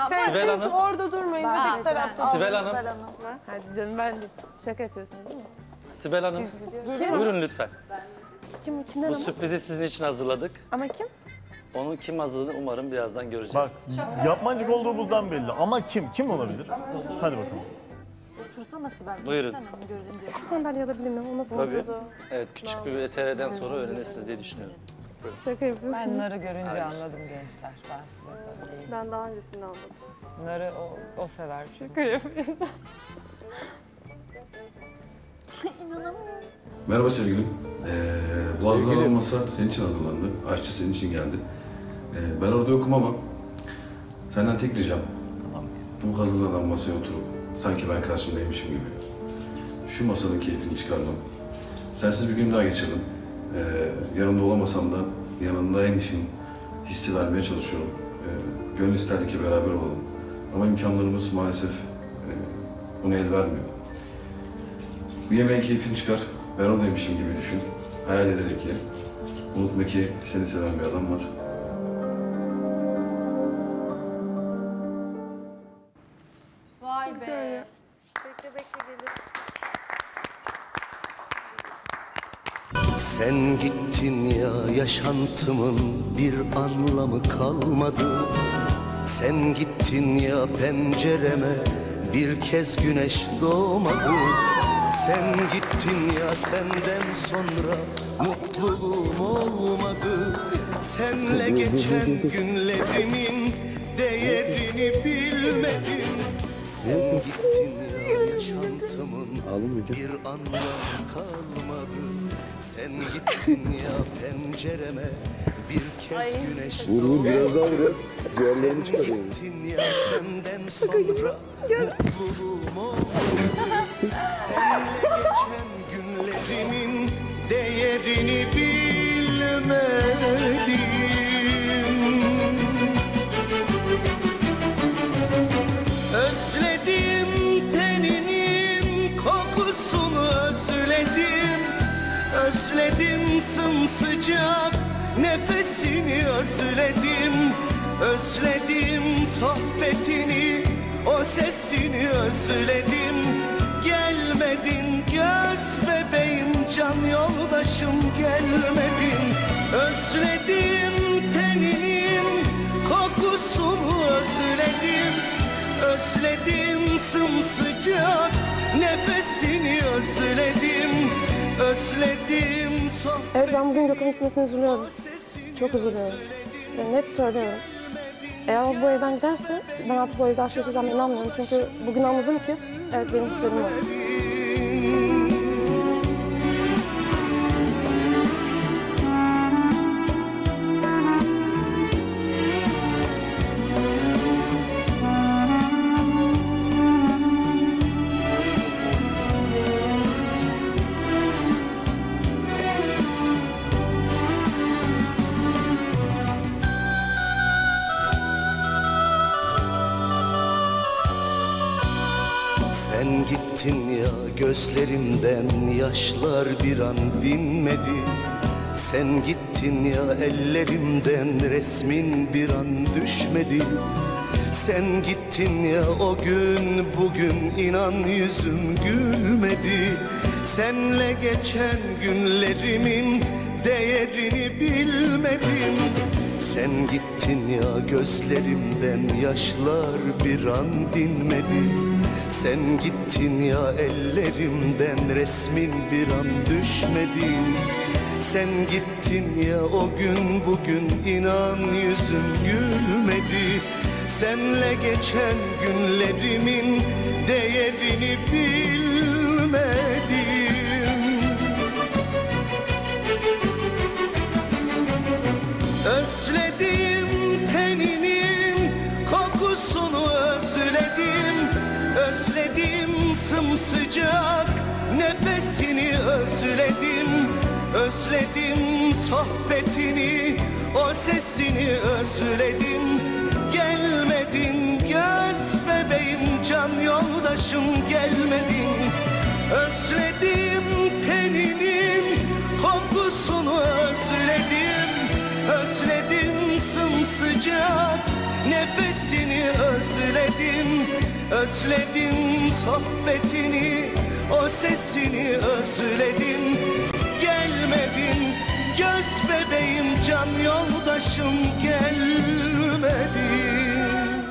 Sibel Siz Hanım. orada durmayın, öteki tarafta. Sibel Hanım. Hadi canım ben de şaka yapıyorsunuz değil mi? Sibel Hanım. Buyurun lütfen. Kimden Bu ama? sürprizi sizin için hazırladık. Ama kim? Onu kim hazırladı umarım birazdan göreceğiz. Bak, yapmacık olduğumuzdan belli. Ama kim? Kim olabilir? Hadi bakalım. Buyurun. Şu sandalye alabilir miyim? O nasıl Tabii. oldu? Evet, küçük bir VTR'den sonra öğrenirsiniz diye düşünüyorum. Şaka yapıyorsunuz. Ben Nar'ı görünce anladım gençler. Ben size söyleyeyim. Ben daha öncesini anladım. Nar'ı o sever çünkü. Şaka yapıyorum. Merhaba sevgilim. Bu hazırlanan masa senin için hazırlandı. Aşçı senin için geldi. Ben orada yokum ama senden tek ricam bu hazırlanan masaya oturup sanki ben karşındaymışım gibi şu masanın keyfini çıkarmam. Sensiz bir gün daha geçirdim. Yanımda olamasam da yanında en işin hissi vermeye çalışıyorum. Gönül isterdi ki beraber olalım. Ama imkanlarımız maalesef buna el vermiyor. Bu yemeğin keyfini çıkar. Ben oradaymışım gibi düşün. Hayal ederek ye. Unutma ki seni seven bir adam var. Vay be. Sen gittin ya, yaşantımın bir anlamı kalmadı. Sen gittin ya, pencereme bir kez güneş doğmadı. Sen gittin ya, senden sonra mutluluğum olmadı. Senle geçen günlerimin değerini bilmedim. Sen gittin ya, yaşantımın bir anlamı kalmadı. Sen gittin ya, pencereme bir kez güneş doğmadı. Biraz daha vur. Ciğerlerini Sen çıkarıyor. gittin ya, senden sonra mutluluğum olmadı. Seninle geçen günlerimin değerini bilmedim. Özledim teninin kokusunu, özledim. Özledim sımsıcak nefesini, özledim. Özledim sohbetini, o sesini özledim. Gelmedin göz bebeğim, can yoldaşım gelmedin. Özledim teninin kokusunu, özledim. Özledim sımsıcak nefesini, özledim. Özledim sohbetini. Evet, ben bugün Gökhan'ın gitmesine üzülüyorum. Çok üzülüyorum. Net söylüyorum. Eğer o bu evden giderse ben artık bu evde yaşayacağıma inanmıyorum. Çünkü bugün anladım ki evet, benim hislerim var. Sen gittin ya, gözlerimden yaşlar bir an dinmedi. Sen gittin ya, ellerimden resmin bir an düşmedi. Sen gittin ya, o gün bugün inan yüzüm gülmedi. Senle geçen günlerimin değerini bilmedim. Sen gittin ya, gözlerimden yaşlar bir an dinmedi. Sen gittin ya, ellerimden resmin bir an düşmedi. Sen gittin ya, o gün bugün inan yüzüm gülmedi. Senle geçen günlerimin değerini bilmedim. Özledim teninin kokusunu, özledim. Özledim sımsıcak nefesini, özledim. Özledim sohbetini, o sesini özledim. Gelmedin göz bebeğim, can yoldaşım gelmedin. Özledim teninin kokusunu, özledim. Özledim sımsıcak nefesini, özledim. Özledim sohbetini, o sesini özledim. Gelmedin göz bebeğim, can yoldaşım gelmedin.